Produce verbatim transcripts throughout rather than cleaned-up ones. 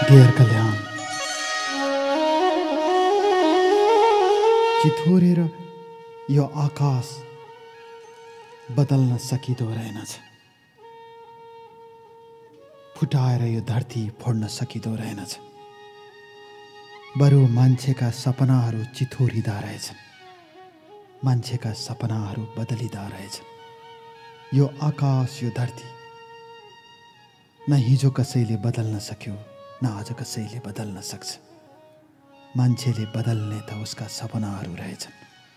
Dear कल्याण, चिथोरेर यो आकाश बदल्न सकिँदो रहेनछ। फुटाएर यो धरती फोड्न सकिँदो रहेनछ। बरु मान्छेका सपनाहरू चिथोरिँदा रहेछन्, मान्छेका सपनाहरू बदलिँदा रहेछन्। यो आकाश, यो धरती न हिजो कसैले बदल्न सक्यो, न आज कसैले बदल्न सक्छ। मान्छेले बदल्ने त उसका सपनाहरू रहेछन्।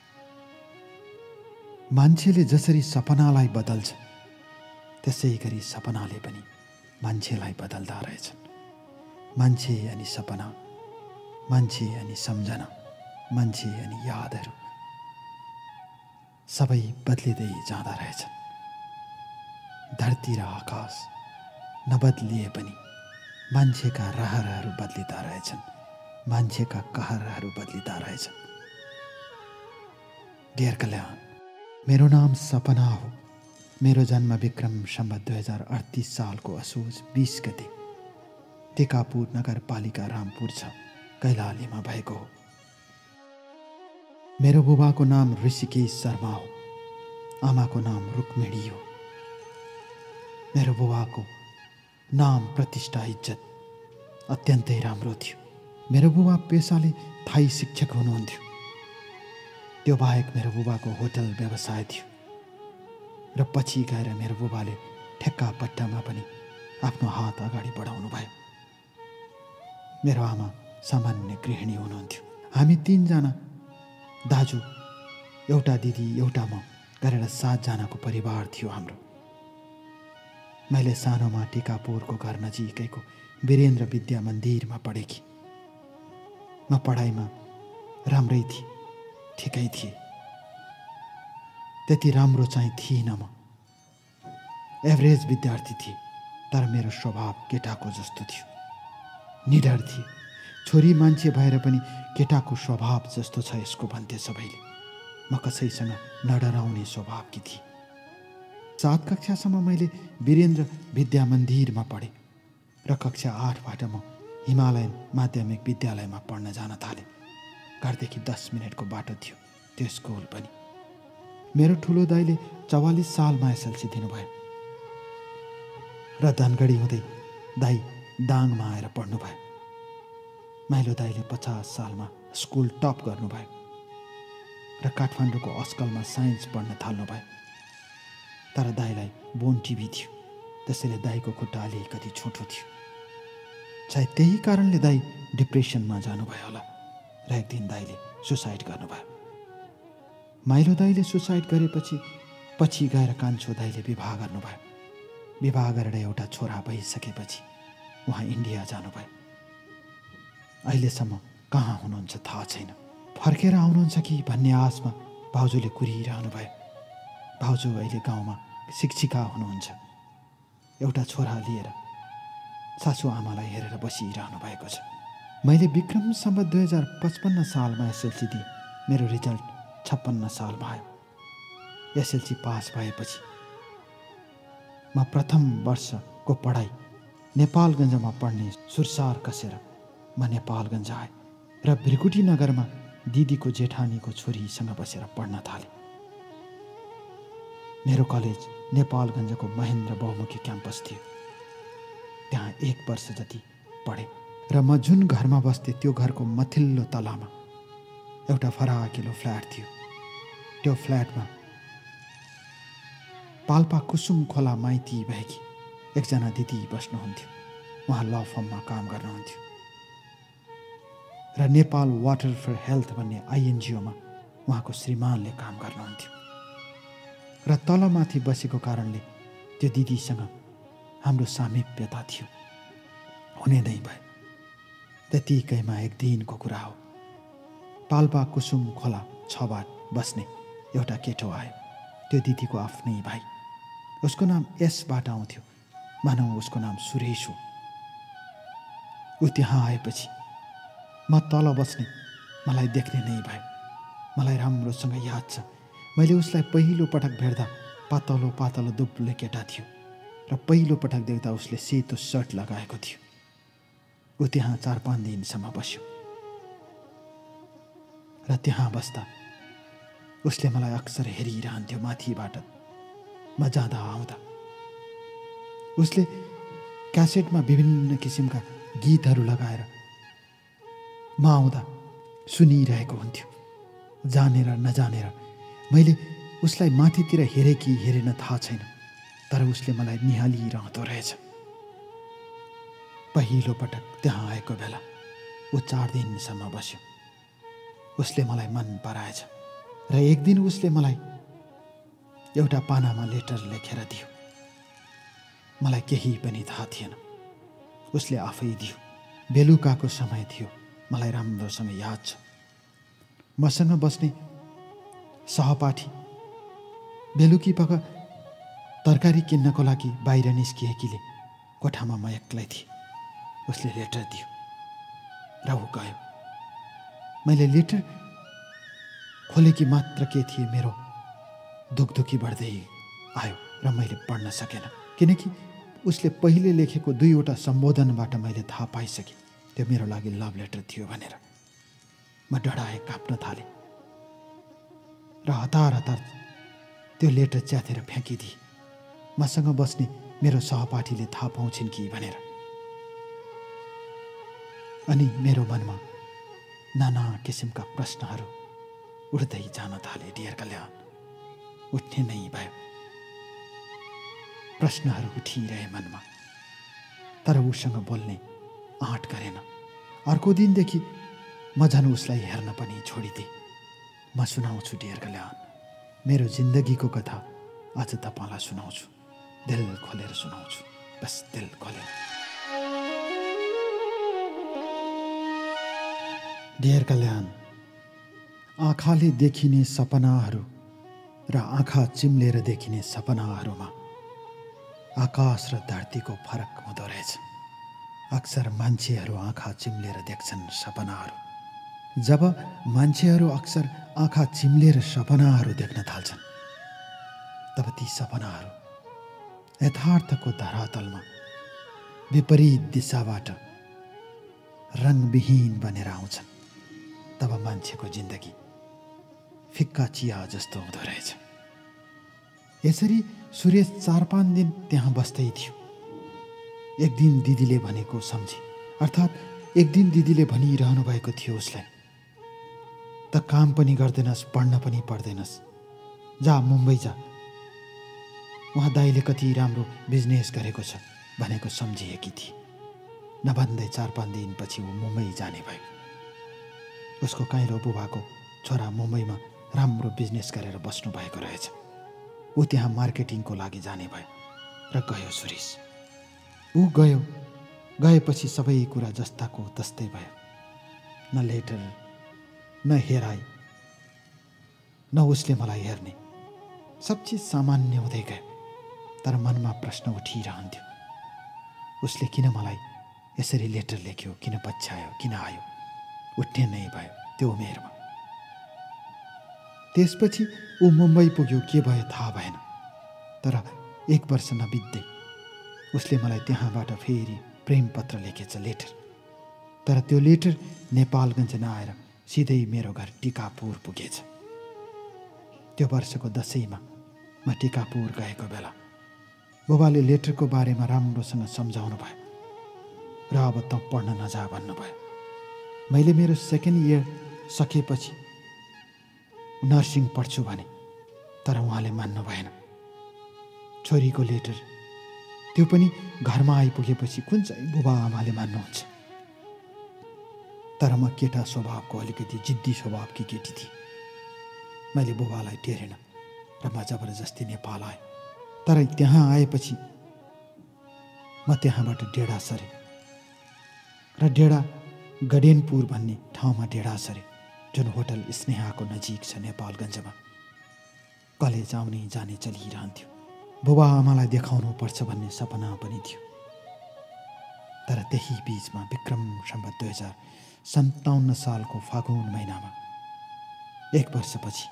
मान्छेले जसरी सपनालाई बदल्छ, त्यसै गरी सपनाले पनि मान्छेलाई बदल्दा रहेछन्। मान्छे अनि सपना, मान्छे अनि सम्झना, मान्छे अनि यादहरू सबै बदलिँदै जाँदा रहेछन्। धरती र आकाश नबदलिए पनि मान्छेका रहरहरू बदलिँदा रहेछन्, मान्छेका कहरहरू बदलिँदा रहेछन्। डियर कल्याण, मेरो नाम सपना हो। मेरो जन्म विक्रम सम्वत दुई हजार अडतिस सालको असोज बीस गते टिकापुर नगरपालिका रामपुर छ, कैलालीमा भएको हो। मेरो बुबाको नाम ऋषिकेश शर्मा हो, आमाको नाम रुक्मिणी हो। मेरो बुबाको नाम, प्रतिष्ठा, इज्जत अत्यन्तै राम्रो थियो। मेरो बुबा पेसाले थाई शिक्षक हुनुहुन्थ्यो। त्यो बाहेक मेरो बुबाको होटल व्यवसाय थियो र पछि गएर मेरो बुबाले ठेक्का पट्टामा पनि आफ्नो हात अगाडि बढाउनु भयो। मेरो आमा सामान्य गृहिणी हुनुहुन्थ्यो। हामी तीनजना दाजु, एउटा दिदी, एउटा म गरेर सातजनाको परिवार थियो हाम्रो। मैले सानोमा टिकापुरको घर नजिकैको वीरेन्द्र विद्या मन्दिरमा पढेकी। म पढाइमा राम्रै थिएँ, ठिकै थिएँ। त्यति राम्रो चाहिँ थिइनँ, म एभरेज विद्यार्थी थिएँ। तर मेरो स्वभाव केटाको जस्तो थियो, निडर थिएँ। छोरी मान्छे भएर पनि केटाको स्वभाव जस्तो छ यसको भन्थे सबैले। म कसैसँग नडराउने स्वभावकी थिएँ। सात कक्षासम्म मैले वीरेन्द्र विद्या मन्दिरमा पढेँ र कक्षा आठबाट म हिमालयन माध्यमिक विद्यालयमा पढ्न जान थालेँ। घरदेखि दस मिनटको बाटो थियो त्यो स्कुल पनि। मेरो ठुलो दाइले चौवालिस सालमा एसएलसी दिनुभयो र धनगढी हुँदै दाइ दाङमा आएर पढ्नुभयो। माइलो दाइले पचास सालमा स्कुल टप गर्नुभयो र काठमाडौँको अस्कलमा साइन्स पढ्न थाल्नुभयो। तर दाइलाई बोन टिभी थियो, त्यसैले दाइको खुट्टा अलिकति छोटो थियो। सायद त्यही कारणले दाइ डिप्रेसनमा जानुभयो होला र एक दिन दाइले सुसाइड गर्नुभयो। माइलो दाइले सुसाइड गरेपछि पछि गएर कान्छो दाइले विवाह गर्नुभयो। विवाह गरेर एउटा छोरा भइसकेपछि उहाँ इन्डिया जानुभयो। अहिलेसम्म कहाँ हुनुहुन्छ थाहा छैन। फर्केर आउनुहुन्छ कि भन्ने आशमा भाउजूले कुरिरहनु भयो। भाउजू अहिले गाउँमा शिक्षिका हुनुहुन्छ। एउटा छोरा लिएर सासु आमालाई हेरेर बसिरहनु भएको छ। मैले विक्रम सम्वत दुई हजार पचपन्न सालमा एसएलसी दिएँ। मेरो रिजल्ट छप्पन्न सालमा आयो। एसएलसी पास भएपछि म प्रथम वर्षको पढाइ नेपालगञ्जमा पढ्ने सुरसार कसेर म नेपालगञ्ज आएँ र भृकुटी नगरमा दिदीको जेठानीको छोरीसँग बसेर पढ्न थालेँ। मेरो कलेज नेपालगञ्जको महेन्द्र बहुमुखी क्याम्पस थियो। त्यहाँ एक वर्ष जति पढेँ र म जुन घरमा बस्थेँ त्यो घरको मथिल्लो तलामा एउटा फराकिलो फ्ल्याट थियो। त्यो फ्ल्याटमा पाल्पा कुसुम खोला माइती भएकी एकजना दिदी बस्नुहुन्थ्यो। उहाँ ल फर्ममा काम गर्नुहुन्थ्यो र नेपाल वाटर फर हेल्थ भन्ने आइएनजिओमा उहाँको श्रीमानले काम गर्नुहुन्थ्यो। र तलमाथि बसेको कारणले त्यो दिदीसँग हाम्रो सामिप्यता थियो, हुने नै भयो। त्यतिकैमा एक दिनको कुरा हो। पाल्पा कुसुम खोला छबाट बस्ने एउटा केटो आयो। त्यो दिदीको आफ्नै भाइ। उसको नाम एसबाट आउँथ्यो, मानौ उसको नाम सुरेश हो। ऊ त्यहाँ आएपछि म तल बस्ने मलाई देख्ने नै भयो। मलाई राम्रोसँग याद छ, मैले उसलाई पहिलो पटक भेट्दा पातलो पातलो दुब्ले केटा थियो र पहिलो पटक देख्दा उसले सेतो सर्ट लगाएको थियो। ऊ त्यहाँ चार पाँच दिनसम्म बस्यो र त्यहाँ बस्दा उसले मलाई अक्सर हेरिरहन्थ्यो माथिबाट म जाँदा आउँदा। उसले क्यासेटमा विभिन्न किसिमका गीतहरू लगाएर म आउँदा सुनिरहेको हुन्थ्यो। जानेर नजानेर मैले उसलाई माथितिर हेरे कि हेरेन थाहा छैन, तर उसले मलाई निहालिरहँदो रहेछ। पहिलो पटक त्यहाँ आएको बेला ऊ चार दिनसम्म बस्यो। उसले मलाई मन पराएछ र एक दिन उसले मलाई एउटा पानामा लेटर लेखेर दियो। मलाई केही पनि थाहा थिएन, उसले आफै दियो। बेलुकाको समय थियो, मलाई राम्रोसँग याद छ। मसँग बस्ने सहपाठी बेलुकी पख तरकारी किन्नको लागि बाहिर निस्किएकीले कोठामा म एक्लै थिएँ। उसले लेटर दियो र ऊ गयो। मैले लेटर खोलेकी मात्र के थिएँ, मेरो दुखदुखी बढ्दै आयो र मैले पढ्न सकेन, किनकि उसले पहिले लेखेको दुईवटा सम्बोधनबाट मैले थाहा पाइसकेँ त्यो मेरो लागि लभ लेटर थियो भनेर। म डढाए काँप्न थालेँ र हतार हतार त्यो लेटर च्यातेर फ्याँकिदिएँ, मसँग बस्ने मेरो सहपाठीले थाहा पाउँछिन् कि भनेर। अनि मेरो मनमा नाना किसिमका प्रश्नहरू उठ्दै जान थाले। डियर कल्याण, उठ्ने नै भयो। प्रश्नहरू उठिरहे मनमा, तर उसँग बोल्ने आँट गरेन। अर्को दिनदेखि म झन् उसलाई हेर्न पनि छोडिदिएँ। म सुनाउँछु डियर कल्याण, मेरो जिन्दगीको कथा आज तपाईँलाई सुनाउँछु। दिल खोलेर सुनाउँछु, बस दिल खोलेर। डियर कल्याण, आँखाले देखिने सपनाहरू र आँखा चिम्लेर देखिने सपनाहरूमा आकाश र धरतीको फरक हुँदो रहेछ। अक्सर मान्छेहरू आँखा चिम्लेर देख्छन् सपनाहरू। जब मान्छेहरू अक्सर आँखा चिम्लेर सपनाहरू देख्न थाल्छन्, तब ती सपनाहरू यथार्थको धरातलमा विपरीत दिशाबाट रङविहीन बनेर आउँछन्। तब मान्छेको जिन्दगी फिक्का चिया जस्तो हुँदो रहेछ। यसरी सुरेश चार पाँच दिन त्यहाँ बस्दै थियो। एक दिन दिदीले भनेको सम्झे, अर्थात् एक दिन दिदीले भनिरहनु भएको थियो उसलाई, त काम पनि गर्दैनस्, पढ्न पनि पढ्दैनस्, जा मुम्बई जा, उहाँ दाइले कति राम्रो बिजनेस गरेको छ भनेको सम्झिएकी थिए। नभन्दै चार पाँच दिनपछि ऊ मुम्बई जाने भयो। उसको काइँलो बुबाको छोरा मुम्बईमा राम्रो बिजनेस गरेर बस्नु भएको रहेछ। ऊ त्यहाँ मार्केटिङको लागि जाने भयो र गयो सुरेश। ऊ गयो, गएपछि सबै कुरा जस्ताको तस्तै भयो। न लेटर, न हेराई, न उसले मलाई हेर्ने, सब चिज सामान्य हुँदै गयो। तर मनमा प्रश्न उठिरहन्थ्यो, उसले किन मलाई यसरी लेटर लेख्यो, किन पछ्यायो, किन आयो? उठ्ने नै भयो त्यो उमेरमा। त्यसपछि ऊ मुम्बई पुग्यो, के भयो थाहा भएन। तर एक वर्ष नबित्दै उसले मलाई त्यहाँबाट फेरि प्रेम पत्र लेखेछ, लेटर। तर त्यो लेटर नेपालगञ्ज नआएर सिधै मेरो घर टिकापुर पुगेछ। त्यो वर्षको दसैँमा म टिकापुर गएको बेला बुबाले लेटरको बारेमा राम्रोसँग सम्झाउनु भयो र अब त पढ्न नजा भन्नुभयो। मैले मेरो सेकेन्ड इयर सकेपछि नर्सिङ पढ्छु भने, तर उहाँले मान्नु भएन। छोरीको लेटर, त्यो पनि घरमा आइपुगेपछि कुन चाहिँ बुबा आमाले मान्नुहुन्छ। तर म केटा स्वभावको अलिकति जिद्दी स्वभावकी केटी थिएँ। मैले बुबालाई टेरेन र म जबरजस्ती नेपाल आएँ। तर त्यहाँ आएपछि म त्यहाँबाट डेढा सरेँ र डेढा गडेनपुर भन्ने ठाउँमा डेढा सरेँ, जुन होटल स्नेहाको नजिक छ नेपालगञ्जमा। कलेज आउने जाने चलिरहन्थ्यो। बुबा आमालाई देखाउनु पर्छ भन्ने सपना पनि थियो। तर त्यही बीचमा विक्रम सम्वत दुई हजार सन्ताउन्न सालको फागुन महिनामा एक वर्षपछि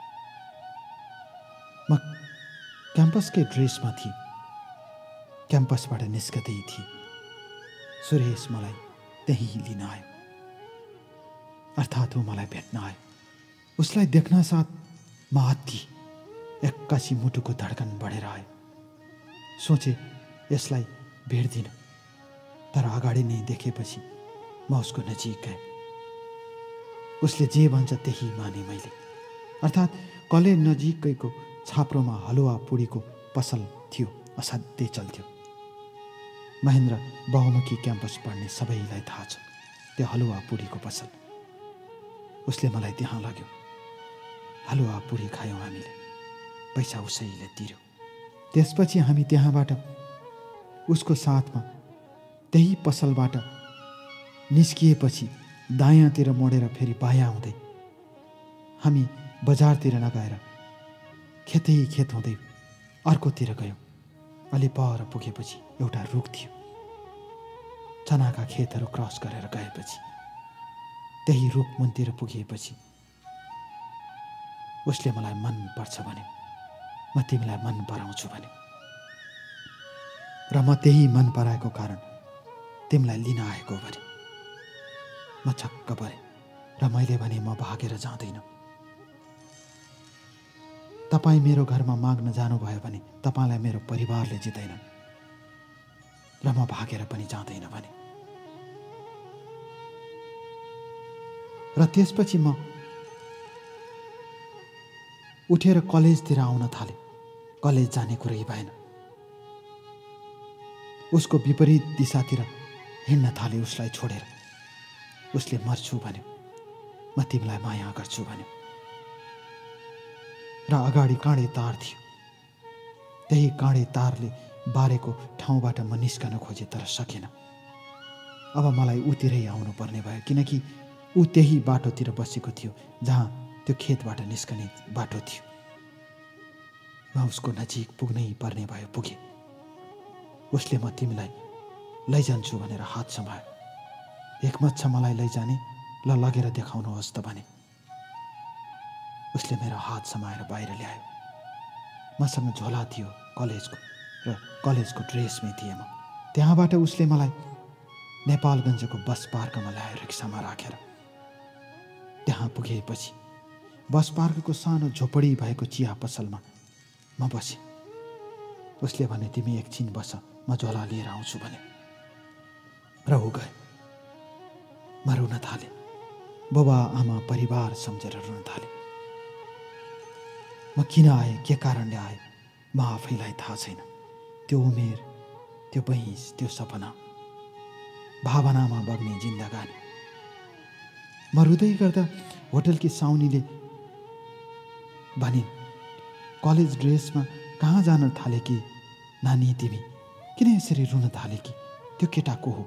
म क्याम्पसकै ड्रेसमा थिएँ। क्याम्पसबाट निस्कदै थिएँ। सुरेश मलाई त्यहीँ लिन आयो। अर्थात् ऊ मलाई भेट्न आयो। उसलाई देख्न साथ म अति एक्कासी मुटुको धड्कन बढेर आयो। सोचे यसलाई भेट्दिनँ, तर अगाडि नै देखेपछि म उसको नजिक गएँ। उसले जे भन्छ त्यही माने मैले। अर्थात् कलेज नजिकैको छाप्रोमा हलुवा पुडीको पसल थियो, असाध्यै चल्थ्यो। महेन्द्र बहुमुखी क्याम्पस पढ्ने सबैलाई थाहा छ त्यो हलुवा पुडीको पसल। उसले मलाई त्यहाँ लग्यो। हलुवा पुडी खायौँ हामीले, पैसा उसैले तिर्यो। त्यसपछि हामी त्यहाँबाट उसको साथमा त्यही पसलबाट निस्किएपछि दायाँतिर मोडेर फेरि बायाँ हुँदै हामी बजारतिर नगएर खेतै खेत हुँदै अर्कोतिर गयौँ। अलि पर पुगेपछि एउटा रुख थियो। चनाका खेतहरू क्रस गरेर गएपछि त्यही रुख मुनतिर पुगेपछि उसले मलाई मन पर्छ भन्यो, म तिमीलाई मन पराउँछु भन्यो। र म त्यही मन पराएको कारण तिमीलाई लिन आएको भने। म छक्क परेँ र मैले भने म भागेर जाँदैन। तपाईँ मेरो घरमा माग्न जानुभयो भने तपाईँलाई मेरो परिवारले जित्दैन र म भागेर पनि जाँदैन भने। र त्यसपछि म उठेर कलेजतिर आउन थालेँ। कलेज जाने कुरै भएन। उसको विपरीत दिशातिर हिँड्न थालेँ उसलाई छोडेर। उसले मर्छु भन्यो, म तिमीलाई माया गर्छु भन्यो। र अगाडि काँडे तार थियो। त्यही काँडे तारले बारेको ठाउँबाट म निस्कन खोजेँ, तर सकेन। अब मलाई उतिरै आउनु पर्ने भयो, किनकि ऊ त्यही बाटोतिर बसेको थियो जहाँ त्यो खेतबाट निस्कने बाटो थियो। म उसको नजिक पुग्नै पर्ने भयो। पुगेँ। उसले म तिमीलाई लैजान्छु भनेर हात समायो। एकमत छ मलाई लैजाने, ल लगेर देखाउनुहोस् त भने। उसले मेरो हात समाएर बाहिर ल्यायो। मसँग झोला थियो कलेजको, र कलेजको ड्रेसमै थिएँ म। त्यहाँबाट उसले मलाई नेपालगञ्जको बस पार्कमा ल्यायो, रिक्सामा राखेर। त्यहाँ पुगेपछि बस पार्कको सानो झोपडी भएको चिया पसलमा म बसेँ। उसले भने तिमी एकछिन बस, म झोला लिएर आउँछु भने। र ऊ गए। म रुन थालेँ। बुबा आमा परिवार सम्झेर रुन थालेँ। म किन आएँ, के कारणले आएँ, म आफैलाई थाहा छैन। त्यो उमेर, त्यो बहिस, त्यो सपना, भावनामा बग्ने जिन्दगानी। म रुँदै गर्दा होटलकी साउनीले भनिन्, कलेज ड्रेसमा कहाँ जान थाले कि नानी तिमी, किन यसरी रुन थाले कि, त्यो केटा को हो?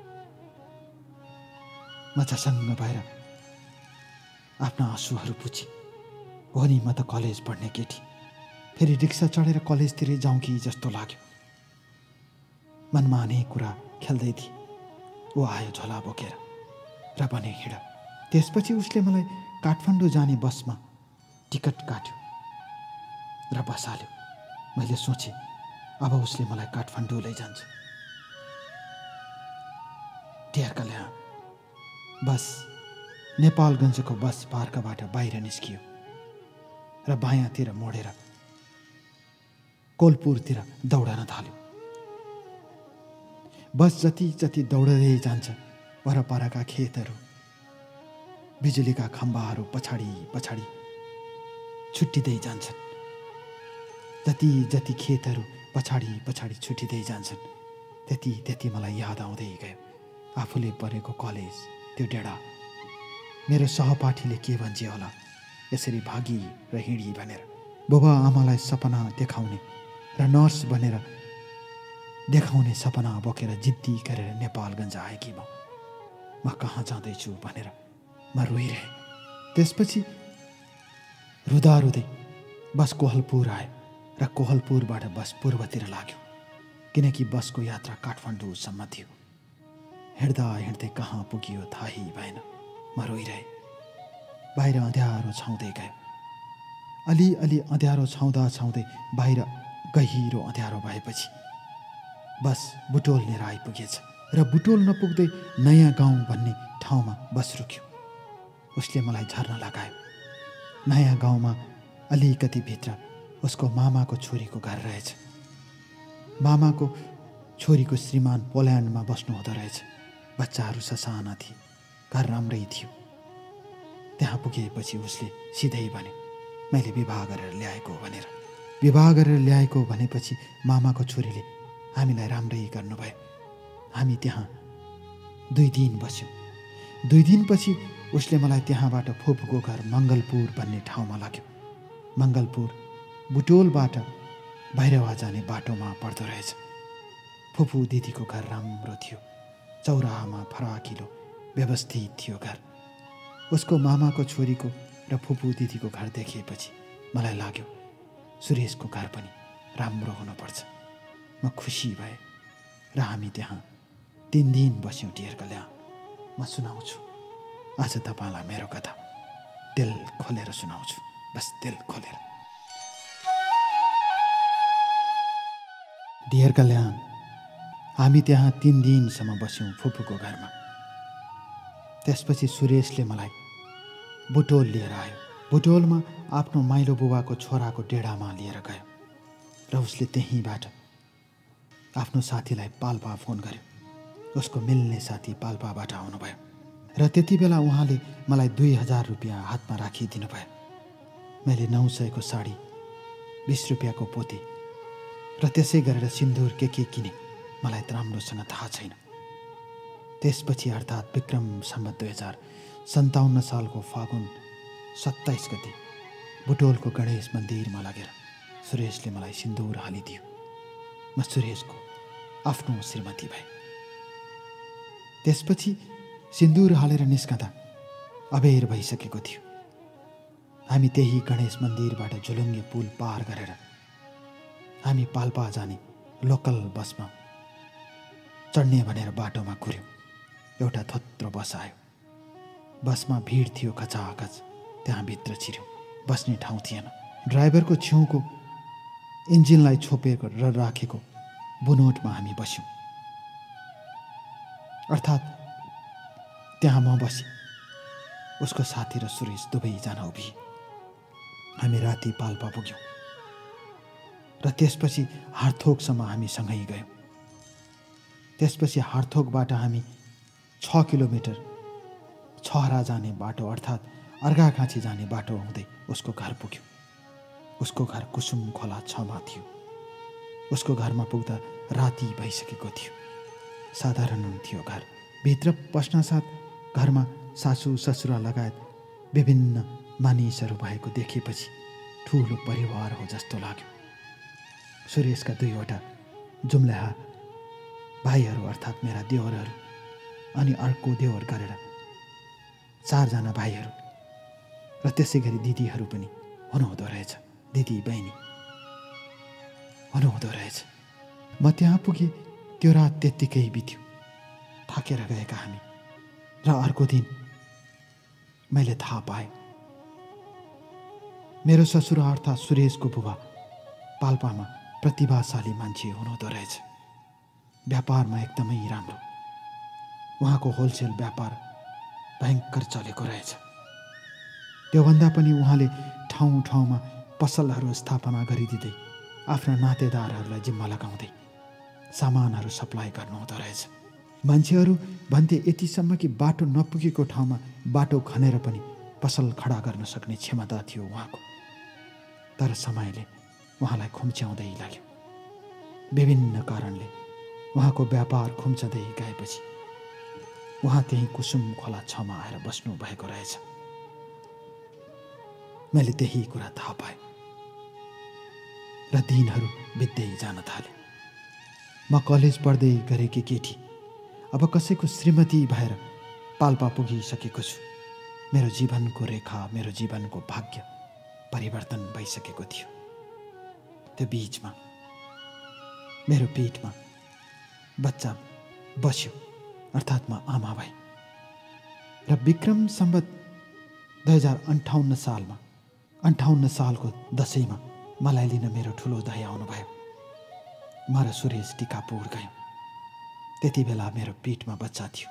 म झसङ्ग भएर आफ्ना आँसुहरू पुछेँ। हो नि, म त कलेज पढ्ने केटी, फेरि रिक्सा चढेर कलेजतिरै जाउँ कि जस्तो लाग्यो। मनमा अनेक कुरा खेल्दै थिए। ऊ आयो झोला बोकेर र भने हिँड। त्यसपछि उसले मलाई काठमाडौँ जाने बसमा टिकट काट्यो र बसाल्यो। मैले सोचेँ अब उसले मलाई काठमाडौँ लैजान्छ। टेर्का ल्या बस नेपालगञ्जको बस पार्कबाट बाहिर निस्कियो र बायाँतिर मोडेर कोलपुरतिर दौडन थाल्यो। बस जति जति दौडदै जान्छ, वरपरका खेतहरू, बिजुलीका खम्बाहरू पछाडि पछाडि छुट्टिँदै जान्छन्। जति जति खेतहरू पछाडि पछाडि छुट्टिँदै जान्छन्, त्यति त्यति मलाई याद आउँदै गयो आफूले पढेको कलेज, त्यो डेढा। मेरो सहपाठीले के भन्छ होला यसरी भागी र हिँडी भनेर। बुबा आमालाई सपना देखाउने र नर्स बनेर देखाउने सपना बोकेर जिद्दी गरेर नेपालगञ्ज आएकी म म कहाँ जाँदैछु भनेर म रोइरहेँ। त्यसपछि रुँदा रुँदै बस कोहलपुर आयो र कोहलपुरबाट बस पूर्वतिर लाग्यो, किनकि बसको यात्रा काठमाडौँसम्म थियो। हिँड्दा हिँड्दै कहाँ पुगियो थाहै भएन। म रोइरहेँ। बाहिर अँध्यारो छाउँदै गयो। अलिअलि अँध्यारो छाउँदा छाउँदै बाहिर गहिरो अँध्यारो भएपछि बस बुटोल लिएर आइपुगेछ। र बुटोल नपुग्दै नयाँ गाउँ भन्ने ठाउँमा बस रुक्यो। उसले मलाई झर्न लगायो। नयाँ गाउँमा अलिकति भित्र उसको मामाको छोरीको घर रहेछ। मामाको छोरीको श्रीमान पोल्यान्डमा बस्नु हुँदो रहेछ। बच्चाहरू ससाना थिए। घर राम्रै थियो। त्यहाँ पुगेपछि उसले सिधै भने, मैले विवाह गरेर ल्याएको भनेर। विवाह गरेर ल्याएको भनेपछि मामाको छोरीले हामीलाई राम्रै गर्नुभयो। हामी त्यहाँ दुई दिन बस्यौँ। दुई दिनपछि उसले मलाई त्यहाँबाट फुपूको घर मङ्गलपुर भन्ने ठाउँमा लग्यो। मङ्गलपुर बुटोलबाट भैरवा जाने बाटोमा पर्दो रहेछ। फुपू दिदीको घर राम्रो थियो। चौराहामा फराकिलो व्यवस्थित थियो घर। उसको मामाको छोरीको र फुपू दिदीको घर देखेपछि मलाई लाग्यो सुरेशको घर पनि राम्रो हुनुपर्छ। म खुसी भएँ र हामी त्यहाँ तिन दिन बस्यौँ। डियर कल्याण, म सुनाउँछु आज तपाईँलाई मेरो कथा। दिल खोलेर सुनाउँछु, बस दिल खोलेर। डियर कल्याण, हामी त्यहाँ तिन दिनसम्म बस्यौँ फुपूको घरमा। त्यसपछि सुरेशले मलाई बुटोल लिएर आयो। बुटोलमा आफ्नो माइलो बुबाको छोराको डेढामा लिएर गयो र उसले त्यहीँबाट आफ्नो साथीलाई पाल्पा फोन गर्यो। उसको मिल्ने साथी पाल्पाबाट आउनुभयो र त्यति बेला उहाँले मलाई दुई हजार रुपियाँ हातमा राखिदिनु भयो। मैले नौ सयको साडी, बिस रुपियाँको पोते र त्यसै गरेर सिन्दुर के के किने, मलाई त राम्रोसँग थाहा छैन। त्यसपछि अर्थात् विक्रम सम्वत दुई हजार सन्ताउन्न सालको फागुन सत्ताइस गते बुटोलको गणेश मन्दिरमा लगेर सुरेशले मलाई सिन्दुर हालिदियो। म सुरेशको आफ्नो श्रीमती भए। त्यसपछि सिन्दुर हालेर निस्कँदा अबेर भइसकेको थियो। हामी त्यही गणेश मन्दिरबाट झुलुङ्गे पुल पार गरेर हामी पाल्पा जाने लोकल बसमा चढ्ने भनेर बाटोमा कुर्यौँ। एउटा थोत्रो बस आयो। बसमा भिड थियो खचाखच। त्यहाँ भित्र छिर्यौँ। बस्ने ठाउँ थिएन। ड्राइभरको छेउको इन्जिनलाई छोपेर र राखेको बुनोटमा हामी बस्यौँ। अर्थात् त्यहाँ म बसेँ, उसको साथी र सुरेश दुवैजना उभिए। हामी राति पाल्पा पुग्यौँ र त्यसपछि हार्थोकसम्म हामी सँगै गयौँ। त्यसपछि हार्थोकबाट हामी छ किलोमिटर छहरा जाने बाटो अर्थात् अर्घाखाँची जाने बाटो हुँदै उसको घर पुग्यौँ। उसको घर कुसुम खोला छमा थियो। उसको घरमा पुग्दा राति भइसकेको थियो। साधारण थियो घर। भित्र पस्नासाथ घरमा सासू ससुरा लगायत विभिन्न मानिसहरू भएको देखेपछि ठुलो परिवार हो जस्तो लाग्यो। सुरेशका दुईवटा जुम्ल्याहा भाइहरू अर्थात् मेरा देवरहरू अनि अर्को देवर गरेर चारजना भाइहरू र त्यसै गरी दिदीहरू पनि हुनुहुँदो रहेछ। दिदी बहिनी हुनुहुँदो रहेछ। म त्यहाँ पुगेँ। त्यो रात त्यत्तिकै बित्यो। थाकेर गएका हामी र अर्को दिन मैले थाहा पाएँ मेरो ससुरा अर्थात् सुरेशको बुबा पाल्पामा प्रतिभाशाली मान्छे हुनुहुँदो रहेछ। व्यापारमा एकदमै राम्रो। उहाँको होलसेल व्यापार भयङ्कर चलेको रहेछ। त्योभन्दा पनि उहाँले ठाउँ ठाउँमा पसलहरू स्थापना गरिदिँदै आफ्ना नातेदारहरूलाई जिम्मा लगाउँदै सामानहरू सप्लाई गर्नुहुँदो रहेछ। मान्छेहरू भन्थे यतिसम्म कि बाटो नपुगेको ठाउँमा बाटो खनेर पनि पसल खडा गर्न सक्ने क्षमता थियो उहाँको। तर समयले उहाँलाई खुम्च्याउँदै लाग्यो। विभिन्न कारणले उहाँको व्यापार खुम्चँदै गएपछि उहाँ त्यही कुसुम खोला छमा आएर बस्नु भएको रहेछ। मैले त्यही कुरा थाहा पाएँ र दिनहरू बित्दै जान थाले। म कलेज पढ्दै गरेकी केटी अब कसैको श्रीमती भएर पाल्पा पुगिसकेको छु। मेरो जीवनको रेखा, मेरो जीवनको भाग्य परिवर्तन भइसकेको थियो। त्यो बीचमा मेरो पेटमा बच्चा बस्यो अर्थात् म आमा भए र विक्रम सम्वत दुई हजार अन्ठाउन्न सालमा अन्ठाउन्न सालको दसैँमा मलाई लिन मेरो ठुलो दाइ आउनुभयो। म र सुरेश टिकापुर गयौँ। त्यति बेला मेरो पेटमा बच्चा थियो।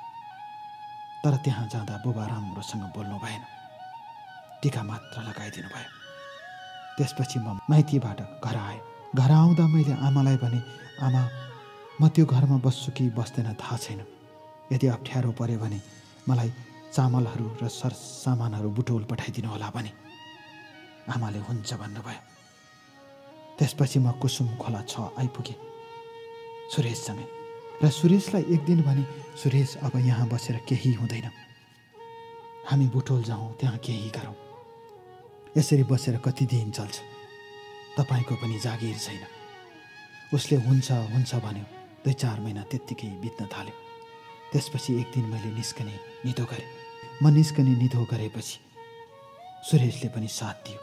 तर त्यहाँ जाँदा बुबा राम्रोसँग बोल्नु भएन, टीका मात्र लगाइदिनु भयो। त्यसपछि म माइतीबाट घर आएँ। घर आउँदा मैले आमालाई भने, आमा म त्यो घरमा बस्छु कि बस्दैन थाहा छैन, यदि अप्ठ्यारो पर्यो भने मलाई चामलहरू र सर सामानहरू बुटोल पठाइदिनु होला भने। आमाले हुन्छ भन्नुभयो। त्यसपछि म कुसुम खोला छ आइपुगेँ सुरेशसँगै। र सुरेशलाई एक दिन भने, सुरेश अब यहाँ बसेर केही हुँदैन, हामी बुटोल जाउँ, त्यहाँ केही गरौँ। यसरी बसेर कति दिन चल्छ, तपाईँको पनि जागिर छैन। उसले हुन्छ हुन्छ भन्यो। दुई चार महिना त्यत्तिकै बित्न थाल्यो। त्यसपछि एक दिन मैले निस्कने निधो गरेँ। म निस्कने निधो गरेपछि सुरेशले पनि साथ दियो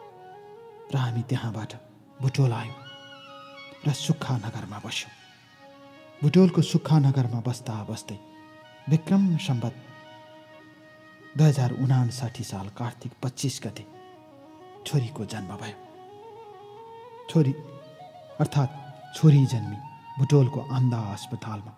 र हामी त्यहाँबाट बुटोल आयौँ र सुक्खा नगरमा बस्यौँ। बुटोलको सुक्खा नगरमा बस्दा बस्दै विक्रम सम्वत दुई हजार उनासाठी साल कार्तिक पच्चिस गते छोरीको जन्म भयो। छोरी अर्थात् छोरी जन्मी बुटोलको आम्दा अस्पतालमा।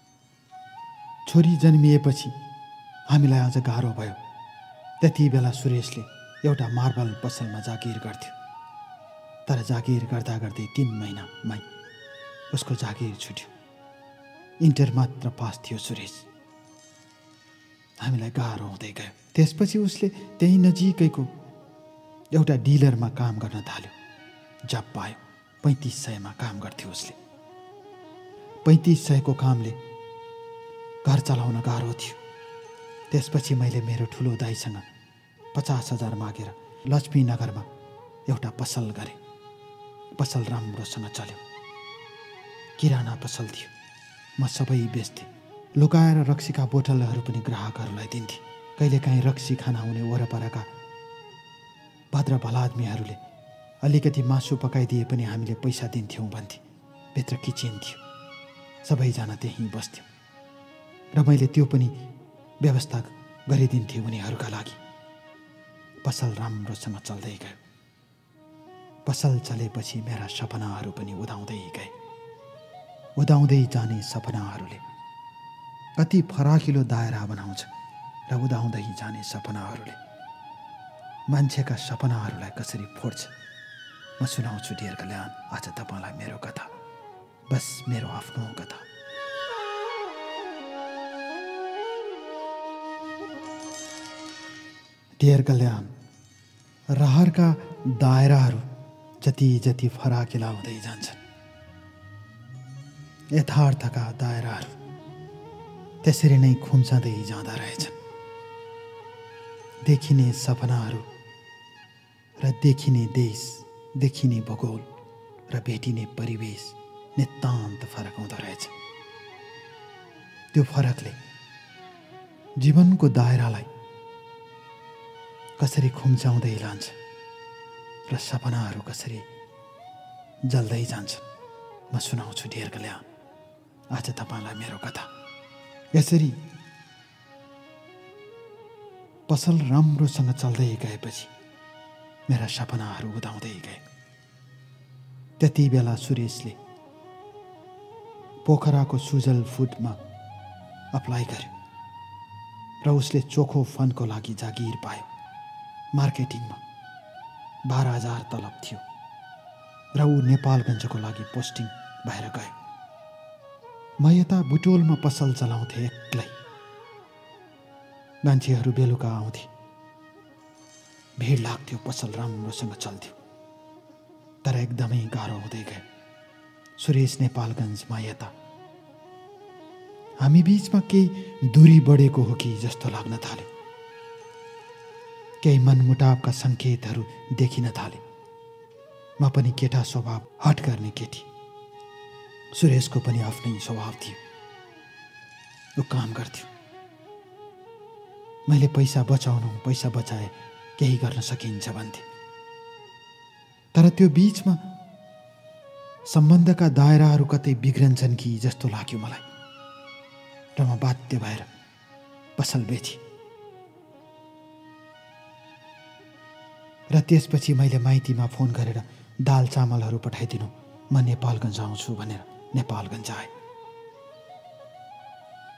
छोरी जन्मिएपछि हामीलाई अझ गाह्रो भयो। त्यति बेला सुरेशले एउटा मार्बल पसलमा जागिर गर्थ्यो। तर जागिर गर्दा गर्दै तीन महिनामै उसको जागिर छुट्यो। इन्टर मात्र पास थियो सुरेश। हामीलाई गाह्रो हुँदै गयो। त्यसपछि उसले त्यही नजिकैको एउटा डिलरमा काम गर्न थाल्यो। जब पायो पैँतिस सयमा काम गर्थ्यो उसले। पैँतिस सयको कामले घर चलाउन गाह्रो थियो। त्यसपछि मैले मेरो ठुलो दाइसँग पचास हजार मागेर लक्ष्मीनगरमा एउटा पसल गरेँ। पसल राम्रोसँग चल्यो। किराना पसल थियो। म सबै बेच्थेँ। लुकाएर रक्सीका बोतलहरू पनि ग्राहकहरूलाई दिन्थेँ। कहिलेकाहीँ रक्सी खान आउने वरपरका भद्र भलादमीहरूले अलिकति मासु पकाइदिए पनि हामीले पैसा दिन्थ्यौँ भन्थे। भित्र किचन थियो। सबैजना त्यहीँ बस्थ्यौँ र मैले त्यो पनि व्यवस्था गरिदिन्थेँ उनीहरूका लागि। पसल राम्रोसँग चल्दै गयो। पसल चलेपछि मेरा सपनाहरू पनि उदाउँदै गए। उदाउँदै जाने सपनाहरूले कति फराकिलो दायरा बनाउँछ र उदाउँदै जाने सपनाहरूले मान्छेका सपनाहरूलाई कसरी फोड्छ। म सुनाउँछु डियर कल्याण आज तपाईँलाई मेरो कथा, बस मेरो आफ्नो कथा। डियर कल्याण, रहरका दायराहरू जति जति फराकिला हुँदै जान्छन्, यथार्थका दायराहरू त्यसरी नै खुम्चाँदै जाँदा रहेछन्। देखिने सपनाहरू र देखिने देश, देखिने भूगोल र भेटिने परिवेश नितान्त फरक हुँदो रहेछ। त्यो फरकले जीवनको दायरालाई कसरी खुम्चाउँदै लान्छ र सपनाहरू कसरी जल्दै जान्छन्। म सुनाउँछु डियर कल्याण आज तपाईँलाई मेरो कथा। यसरी पसल राम्रोसँग चल्दै गएपछि मेरा सपनाहरू उदाउँदै गए। त्यति बेला सुरेशले पोखराको सुजल फुडमा अप्लाई गर्यो र उसले चोखो फनको लागि जागिर पायो। मार्केटिङमा बाह्र हजार तलब थियो र ऊ नेपालगञ्जको लागि पोस्टिङ भएर गयो। म यता बुटोलमा पसल चलाउँथेँ एक्लै। मान्छेहरू बेलुका आउँथे, भिड लाग्थ्यो, पसल राम्रोसँग चल्थ्यो। तर एकदमै गाह्रो हुँदै गयो। सुरेश नेपालगञ्जमा यता हामी बीचमा केही दूरी बढेको हो कि जस्तो लाग्न थाल्यो। केही मनमुटावका सङ्केतहरू देखिन थाले। म पनि केटा स्वभाव, हट गर्ने केटी। सुरेशको पनि आफ्नै स्वभाव थियो। ऊ काम गर्थ्यो। मैले पैसा बचाउनु, पैसा बचाए केही गर्न सकिन्छ भन्थे। तर त्यो बीचमा सम्बन्धका दायराहरू कतै बिग्रन्छन् कि जस्तो लाग्यो मलाई र म बाध्य भएर पसल बेचेँ। र त्यसपछि मैले माइतीमा फोन गरेर दाल चामलहरू पठाइदिनु, म नेपालगञ्ज आउँछु भनेर नेपालगञ्ज आएँ।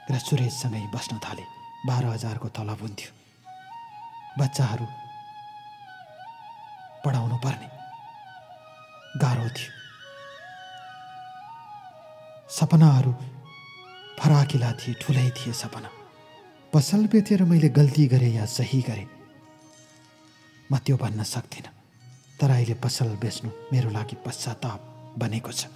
र सुरेशसँगै बस्न थाले। बाह्र हजारको तलब हुन्थ्यो। बच्चाहरू पढाउनु पर्ने गाह्रो थियो। सपनाहरू फराकिला थिए, ठुलै थिए सपना। पसल बेचेर मैले गल्ती गरेँ या सही गरेँ म त्यो भन्न सक्दिनँ, तर अहिले पसल बेच्नु मेरो लागि पश्चाताप बनेको छ।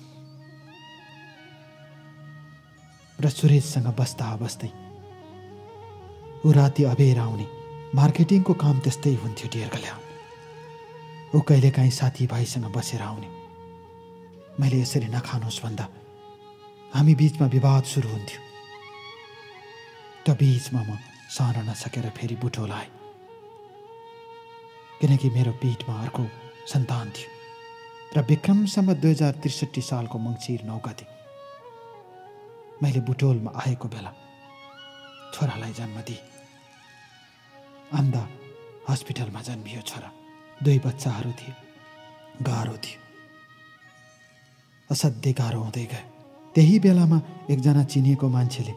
र सुरेशसँग बस्दा बस्दै ऊ राति अबेर आउने, मार्केटिङको काम त्यस्तै हुन्थ्यो डियर कल्याण। ऊ कहिलेकाहीँ साथीभाइसँग बसेर आउने। मैले यसरी नखानुहोस् भन्दा हामी बिचमा विवाद सुरु हुन्थ्यो। त्यो बिचमा म सहन नसकेर फेरि बुटोल आएँ, किनकि मेरो पेटमा अर्को सन्तान थियो। र विक्रमसम्म दुई हजार त्रिसठी सालको मङ्सिर नौ गते मैले बुटोलमा आएको बेला छोरालाई जन्म दिएँ। अन्धा हस्पिटलमा जन्मियो छोरा। दुई बच्चाहरू थिए। गाह्रो थियो, असाध्यै गाह्रो हुँदै गयो। त्यही बेलामा एकजना चिनिएको मान्छेले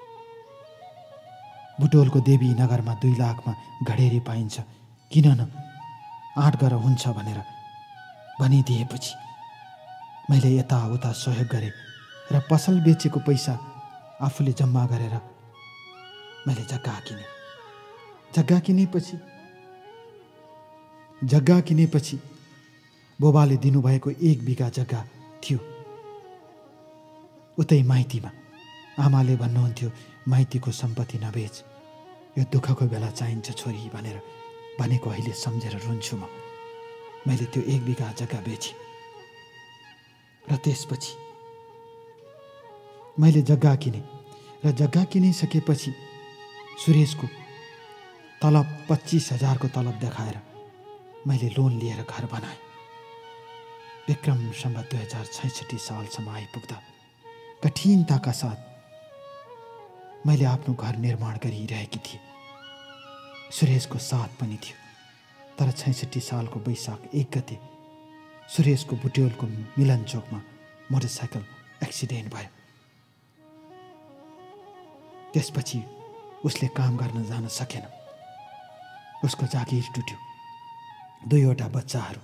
बुटोलको देवी नगरमा दुई लाखमा घडेरी पाइन्छ, किन न आँट गर हुन्छ भनेर भनिदिएपछि मैले यताउता सहयोग गरेँ र पसल बेचेको पैसा आफूले जम्मा गरेर मैले जग्गा किनेँ। जग्गा किनेपछि जग्गा किनेपछि बुबाले दिनुभएको एक बिघा जग्गा थियो उतै माइतीमा। आमाले भन्नुहुन्थ्यो, माइतीको सम्पत्ति नबेच, यो दुःखको बेला चाहिन्छ छोरी भनेर भनेको अहिले सम्झेर रुन्छु म। मैले त्यो एक बिघा जग्गा बेचेँ र त्यसपछि मैले जग्गा किनेँ। र जग्गा किनिसकेपछि सुरेशको तलब पच्चिस हजारको तलब देखाएर मैले लोन लिएर घर बनाएँ। विक्रम सम्वत दुई हजार छैसठी सालसम्म आइपुग्दा कठिनताका साथ मैले आफ्नो घर निर्माण गरिरहेकी थिएँ। सुरेशको साथ पनि थियो। तर छैसठी सालको वैशाख एक गते सुरेशको बुटोलको मिलन चोकमा मोटरसाइकल एक्सिडेन्ट भयो। त्यसपछि उसले काम गर्न जान सकेन। उसको जागिर टुट्यो। दुईवटा बच्चाहरू,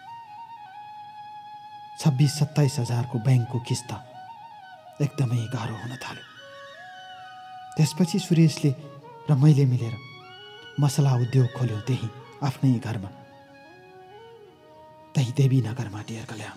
छब्बिस सत्ताइस हजारको ब्याङ्कको किस्ता एकदमै गाह्रो हुन थाल्यो। त्यसपछि सुरेशले र मैले मिलेर मसला उद्योग खोल्यो त्यही आफ्नै घरमा, त्यही देवी नगरमा डियर कल्याण।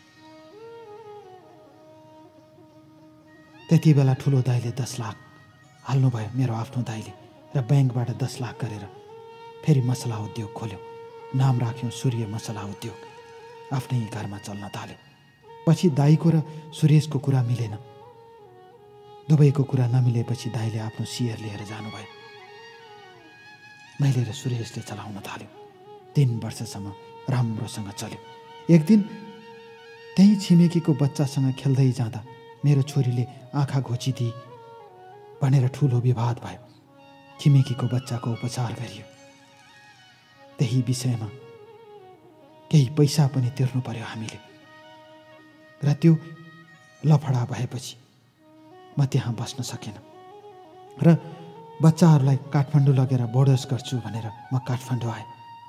त्यति बेला ठुलो दाइले दस लाख हाल्नुभयो, मेरो आफ्नो दाइले, र ब्याङ्कबाट दस लाख गरेर फेरि मसला उद्योग खोल्यो। नाम राख्यौँ सूर्य मसला उद्योग। आफ्नै घरमा चल्न थाल्यो। पछि दाइको र सुरेशको कुरा मिलेन। दुवैको कुरा नमिलेपछि दाइले आफ्नो सियर लिएर जानुभयो। मैले र सुरेशले चलाउन थाल्यो। तीन वर्षसम्म राम्रोसँग चल्यो। एक दिन त्यही छिमेकीको बच्चासँग खेल्दै जाँदा मेरो छोरीले आँखा घोचिदिए भनेर ठुलो विवाद भयो। छिमेकीको बच्चाको उपचार गरियो। त्यही विषयमा केही पैसा पनि तिर्नु पर्यो हामीले। र त्यो लफडा भएपछि म त्यहाँ बस्न सकेन र बच्चाहरूलाई काठमाडौँ लगेर बोर्डर्स गर्छु भनेर म काठमाडौँ आएँ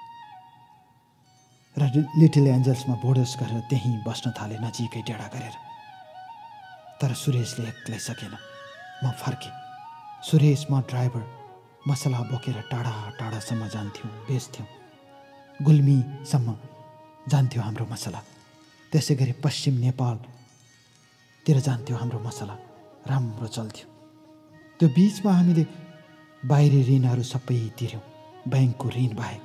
र लिटिल एन्जल्समा बोर्डर्स गरेर त्यहीँ बस्न थालेँ, नजिकै डेढा गरेर। तर सुरेशले एक्लै सकेन। म फर्केँ। सुरेश, म ड्राइभर मसला बोकेर टाढा टाढासम्म जान्थ्यौँ, बेच्थ्यौँ। गुल्मीसम्म जान्थ्यो हाम्रो मसला। त्यसै गरी पश्चिम नेपालतिर जान्थ्यो हाम्रो मसला। राम्रो चल्थ्यो। त्यो बिचमा हामीले बाहिरी ऋणहरू सबै तिर्यौँ, ब्याङ्कको ऋण बाहेक।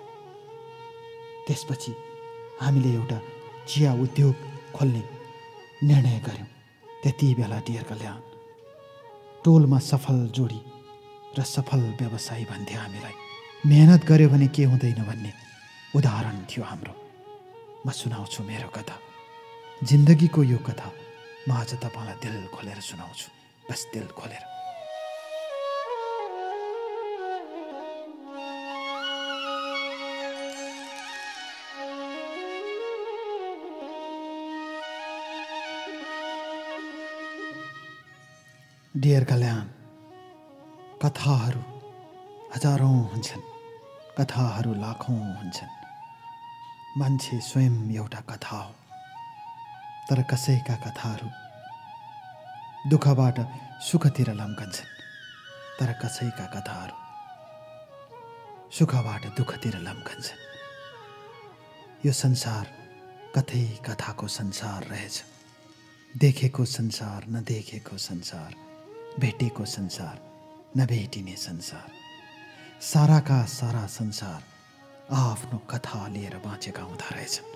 त्यसपछि हामीले एउटा चिया उद्योग खोल्ने निर्णय गऱ्यौँ। त्यति बेला डियर कल्याण टोलमा सफल जोडी र सफल व्यवसायी भन्थ्यो हामीलाई। मेहनत गर्यो भने के हुँदैन भन्ने उदाहरण थियो हाम्रो। म सुनाउँछु मेरो कथा, जिन्दगीको यो कथा। म आज तपाईँलाई दिल खोलेर सुनाउँछु, बस दिल खोलेर। डियर कल्याण, कथाहरू हजारौँ हुन्छन्, कथाहरू लाखौँ हुन्छन्। मान्छे स्वयं एउटा कथा हो, तर कसैका कथाहरू दुःखबाट सुखतिर लम्कन्छन्, तर कसैका कथाहरू सुखबाट दुःखतिर लम्कन्छन्। यो संसार कथै कथाको संसार रहेछ। देखेको संसार, नदेखेको संसार, भेटेको संसार, नभेटिने संसार। साराका सारा संसार आफ्नो कथा लिएर बाँचेका हुँदो रहेछन्।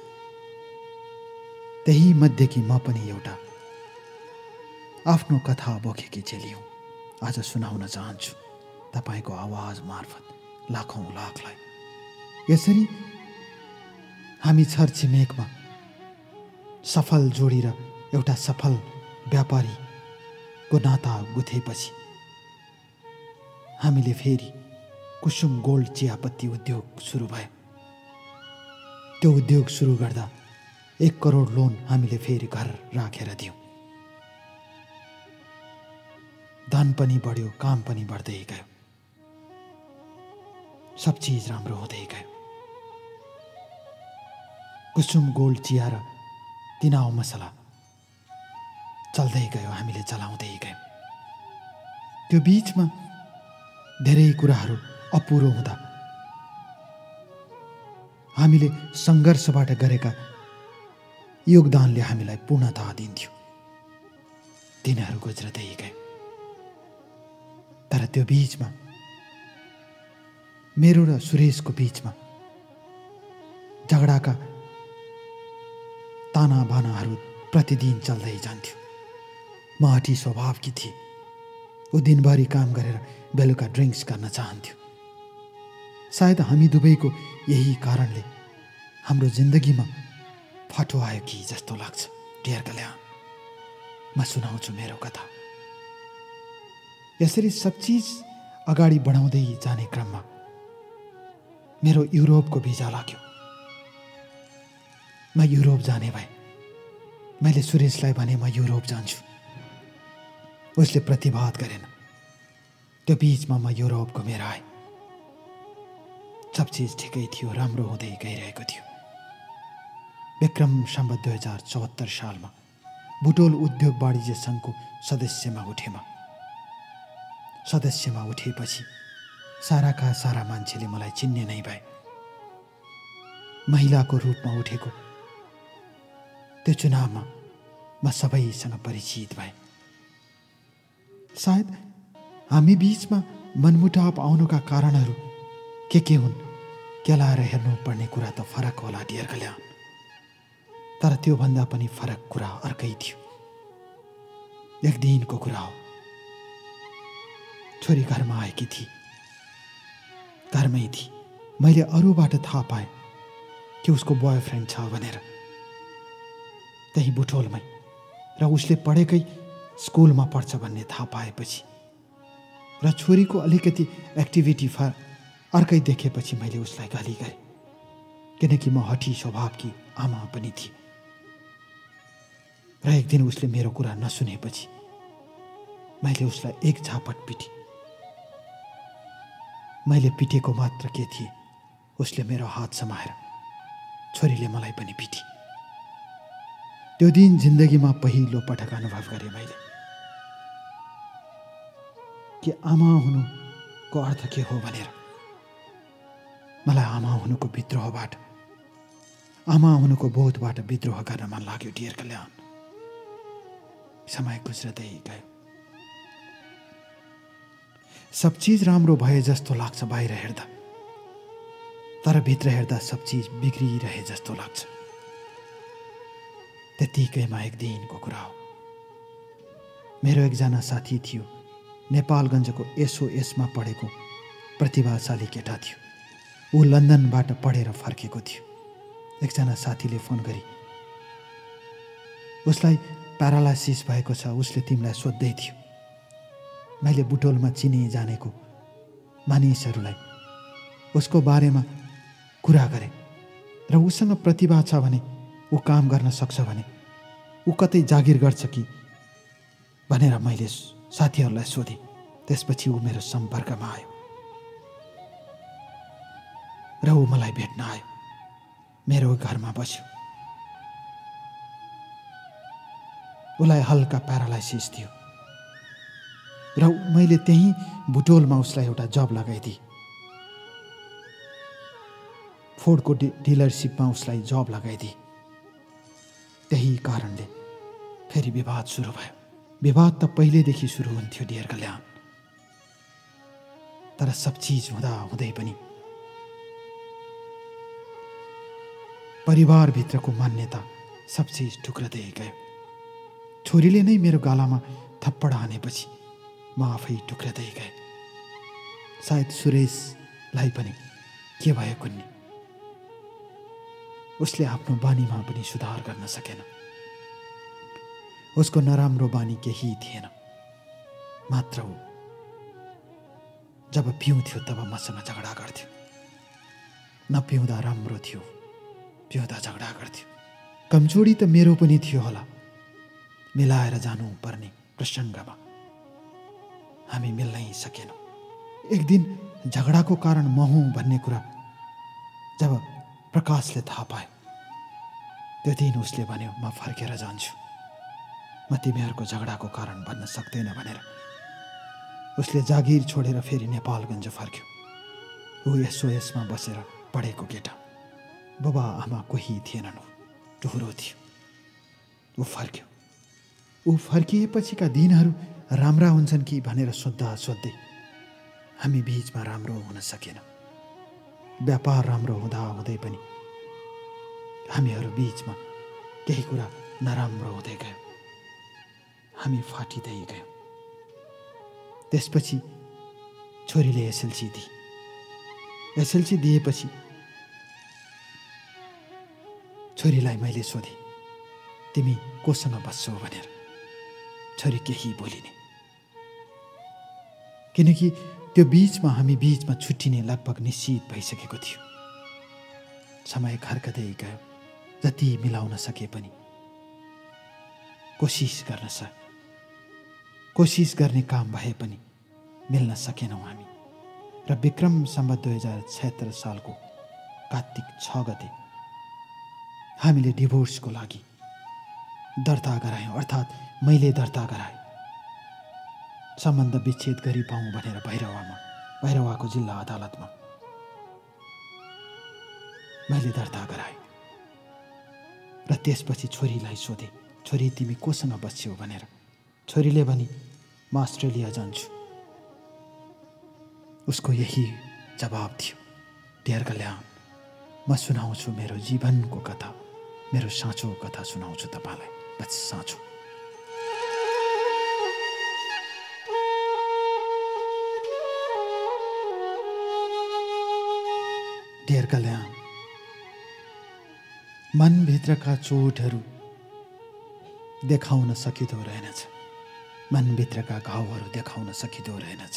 त्यही मध्येकी म पनि एउटा आफ्नो कथा बोकेकी चेली हुँ। आज सुनाउन चाहन्छु तपाईँको आवाज मार्फत लाखौँ लाखलाई। यसरी हामी छरछिमेकमा सफल जोडी र एउटा सफल व्यापारीको नाता गुथेपछि हामीले फेरि कुसुम गोल्ड चियापत्ती उद्योग सुरु भयो। त्यो उद्योग सुरु गर्दा एक करोड लोन हामीले फेरि घर राखेर दियौँ। धन पनि बढ्यो, काम पनि बढ्दै गयो, सब चिज राम्रो हुँदै गयो। कुसुम गोल्ड चिया र तिनाउ मसला चल्दै गयो, हामीले चलाउँदै गयौँ। त्यो बीचमा धेरै कुराहरू अपुरो हुँदा हामीले सङ्घर्षबाट गरेका योगदानले हामीलाई पूर्णता दिन्थ्यो। दिनहरू गुज्रदै गए, तर त्यो बीचमा मेरो र सुरेशको बीचमा झगडाका ताना बानाहरू प्रतिदिन चल्दै जान्थ्यो। म हठी स्वभावकी थिएँ। ऊ दिनभरि काम गरेर बेलुका ड्रिङ्क्स गर्न चाहन्थ्यो। सायद हामी दुवैको यही कारणले हाम्रो जिन्दगीमा फाटो आयो कि जस्तो लाग्छ। डियर कल्याण, म सुनाउँछु मेरो कथा। यसरी सब चिज अगाडि बढाउँदै जाने क्रममा मेरो युरोपको भिजा लाग्यो। म युरोप जाने भए। मैले सुरेशलाई भने म युरोप जान्छु। उसले प्रतिवाद गरेन। त्यो बीचमा म युरोप घुमेर आएँ। सब चिज ठिकै थियो, राम्रो हुँदै गइरहेको थियो। विक्रम सम्वत दुई हजार चौहत्तर सालमा बुटोल उद्योग वाणिज्य सङ्घको सदस्यमा उठेँ। म सदस्यमा उठेपछि साराका सारा मान्छेले मलाई चिन्ने नै भए। महिलाको रूपमा उठेको त्यो चुनावमा म सबैसँग परिचित भएँ। सायद हामी बीचमा मनमुटाव आउनुका कारणहरू के के हुन्, केलाएर हेर्नुपर्ने कुरा त फरक होला डियर कल्याण। तर त्योभन्दा पनि फरक कुरा अर्कै थियो। एक दिनको कुरा हो। छोरी घरमा आएकी थिए, घरमै थिए। मैले अरूबाट थाहा पाएँ कि उसको बोयफ्रेन्ड छ भनेर, त्यही बुटोलमै, र उसले पढेकै स्कुलमा पढ्छ भन्ने थाहा पाएपछि र छोरीको अलिकति एक्टिभिटी फ अर्कै देखेपछि मैले उसलाई गाली गरेँ, किनकि म हठी स्वभावकी आमा पनि थिएँ। र एक दिन उसले मेरो कुरा नसुनेपछि मैले उसलाई एक झापट पिटेँ। मैले पिटेको मात्र के थिएँ, उसले मेरो हात समाएर छोरीले मलाई पनि पिटी। त्यो दिन जिन्दगीमा पहिलो पटक अनुभव गरेँ मैले कि आमा हुनुको अर्थ के हो भनेर। मलाई आमा हुनुको विद्रोहबाट, आमा हुनुको बोधबाट विद्रोह गर्न मन लाग्यो डियर कल्याण। समय गुज्रदै गयो। सब चिज राम्रो भए जस्तो लाग्छ बाहिर हेर्दा, तर भित्र हेर्दा सब चिज बिग्रिरहे जस्तो लाग्छ। त्यतिकैमा एक दिनको कुरा हो। मेरो एकजना साथी थियो, नेपालगञ्जको एसओएसमा पढेको प्रतिभाशाली केटा थियो। ऊ लन्डनबाट पढेर फर्केको थियो। एकजना साथीले फोन गरी उसलाई प्यारालाइसिस भएको छ, उसले तिमीलाई सोध्दै थियो। मैले बुटोलमा चिने जानेको मानिसहरूलाई उसको बारेमा कुरा गरेँ र उसँग प्रतिभा छ भने, ऊ काम गर्न सक्छ भने, ऊ कतै जागिर गर्छ कि भनेर मैले साथीहरूलाई सोधेँ। त्यसपछि ऊ मेरो सम्पर्कमा आयो र ऊ मलाई भेट्न आयो, मेरो घरमा बस्यो। उसलाई हल्का प्यारालाइसिस थियो र मैले त्यही बुटोलमा उसलाई एउटा जब लगाइदिएँ। फोर्डको डिलरसिपमा उसलाई जब लगाइदिएँ। त्यही कारणले फेरि विवाद सुरु भयो। विवाद त पहिलेदेखि सुरु हुन्थ्यो डियर कल्याण, तर सब चिज हुँदा हुँदै पनि परिवारभित्रको मान्यता सब चिज टुक्रदै गयो। छोरीले नै मेरो गालामा थप्पड हानेपछि म आफै टुक्रदै गएँ। सायद सुरेशलाई पनि के भयो कुन्नी, उसले आफ्नो बानीमा पनि सुधार गर्न सकेन। उसको नराम्रो बानी केही थिएन, मात्र ऊ जब पिउँथ्यो तब मसँग झगडा गर्थ्यो। नपिउँदा राम्रो थियो, पिउँदा झगडा गर्थ्यो। कमजोरी त मेरो पनि थियो होला, मिलाएर जानु पर्ने प्रसङ्गमा हामी मिल्नै सकेनौँ। एक दिन झगडाको कारण म हुँ भन्ने कुरा जब प्रकाशले थाहा पायो, त्यो दिन उसले भन्यो म फर्केर जान्छु, म तिमीहरूको झगडाको कारण भन्न सक्दैन भनेर। उसले जागिर छोडेर फेरि नेपालगञ्ज फर्क्यो। ऊ एसओएसमा बसेर पढेको केटा, बुबा आमा कोही थिएनन्, टुहुरो थियो। ऊ फर्क्यो। ऊ फर्किएपछिका दिनहरू राम्रा हुन्छन् कि भनेर सोद्धा सोध्दै हामी बीचमा राम्रो हुन सकेन। व्यापार राम्रो हुँदा हुँदै पनि हामीहरू बीचमा केही कुरा नराम्रो हुँदै गयो, हामी फाटिँदै गयौँ। त्यसपछि छोरीले एसएलसी दिए। एसएलसी दिएपछि छोरीलाई मैले सोधेँ तिमी कोसँग बस्छौ भनेर। छोरी केही बोलिने, किनकि त्यो बीचमा हामी बीचमा छुट्टिने लगभग निश्चित भइसकेको थियो। समय खर्कदै गयो। जति मिलाउन सके पनि कोसिस गर्न स कोसिस गर्ने काम भए पनि मिल्न सकेनौँ हामी। र विक्रम सम्वत दुई हजार छयत्तर सालको कार्तिक छ गते हामीले डिभोर्सको लागि दर्ता गरायौँ, अर्थात् मैले दर्ता गराएँ। सम्बन्ध विच्छेद गरी पाऊँ भनेर भैरवामा भैरवाको जिल्ला अदालतमा मैले दर्ता गराएँ। र त्यसपछि छोरीलाई सोधेँ छोरी तिमी कोसँग बस्छौ भनेर। छोरीले भनी म अस्ट्रेलिया जान्छु। उसको यही जवाब थियो। डियर कल्याण, म सुनाउँछु मेरो जीवनको कथा, मेरो साँचो कथा सुनाउँछु तपाईँलाई, बस साँचो। डियर कल्याण, मनभित्रका चोटहरू देखाउन सकिँदो रहेनछ, मनभित्रका घाउहरू देखाउन सकिँदो रहेनछ।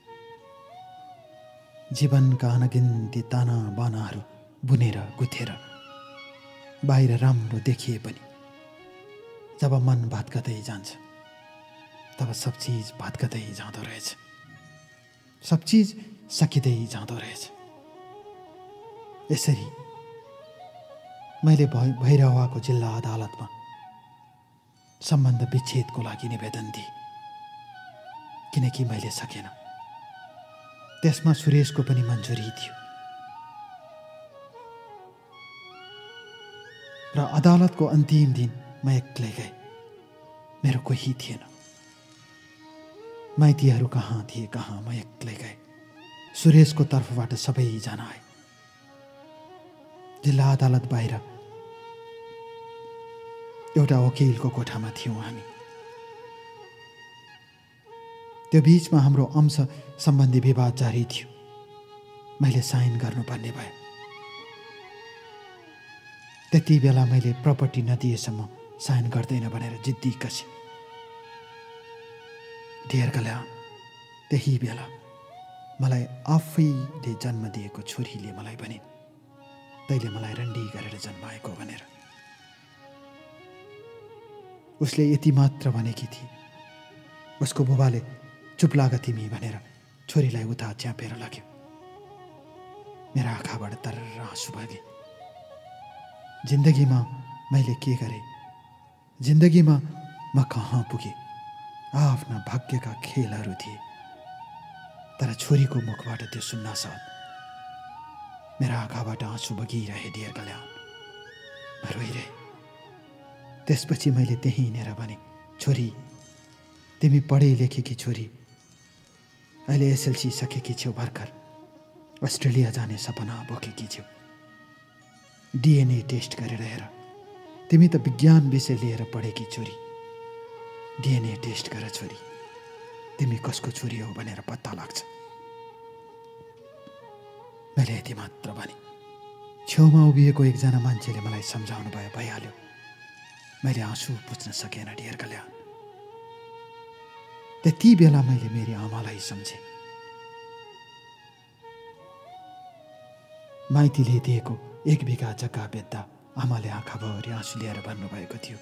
जीवनका अनगिन्ती ताना बानाहरू बुनेर गुथेर बाहिर राम्रो देखिए पनि जब मन भत्कदै जान्छ तब सब चिज भत्कदै जाँदो रहेछ, सब चिज सकिँदै जाँदो रहेछ। यसरी मैले भैरवाको जिल्ला अदालतमा सम्बन्ध विच्छेदको लागि निवेदन दिएँ, किनकि मैले सकेन। त्यसमा सुरेशको पनि मन्जुरी थियो। र अदालतको अन्तिम दिन म एक्लै गएँ, मेरो कोही थिएन। माइतीहरू कहाँ थिए कहाँ, म एक्लै गएँ। सुरेशको तर्फबाट सबैजना आए। जिल्ला अदालत बाहिर एउटा वकिलको कोठामा थियौँ हामी। त्यो बीचमा हाम्रो अंश सम्बन्धी विवाद जारी थियो। मैले साइन गर्नुपर्ने भयो। त्यति बेला मैले प्रपर्टी नदिएसम्म साइन गर्दैन भनेर जिद्दी कसेँ। डियर कल्याण, त्यही बेला मलाई आफैले जन्म दिएको छोरीले मलाई भने तैले मलाई रन्डी गरेर जन्माएको भनेर। उसले यति मात्र भनेकी थिए, उसको बुबाले चुप लाग तिमी भनेर छोरीलाई उता च्यापेर लाग्यो। मेरा आँखाबाट तरर आँसु बगे। जिन्दगीमा मैले के गरेँ? जिन्दगीमा म कहाँ पुगेँ? आफ्ना भाग्यका खेलहरू थिए। तर छोरीको मुखबाट त्यो सुन्न साथ मेरा आँखाबाट आँसु बगिरहे। डियर कल्याण, म रोइरहेँ। त्यसपछि मैले त्यहीँ हिँडेर भने, छोरी तिमी पढे लेखेकी छोरी, अहिले एसएलसी सकेकी छेउ, भर्खर अस्ट्रेलिया जाने सपना बोकेकी छेउ। डिएनए टेस्ट गरेर हेर, तिमी त विज्ञान विषय लिएर पढेकी छोरी। डिएनए टेस्ट गर छोरी, तिमी कसको छोरी हो भनेर पत्ता लाग्छ। मैले यति मात्र भने। छेउमा उभिएको एकजना मान्छेले मलाई सम्झाउनु भयो, भइहाल्यो। मैले आँसु पुछ्न सकेन। डियर कल्याण, त्यति बेला मैले मेरी आमालाई सम्झेँ। माइतीले दिएको एक बिघा जग्गा बेच्दा आमाले आँखाभरि आँसु लिएर भन्नुभएको थियो,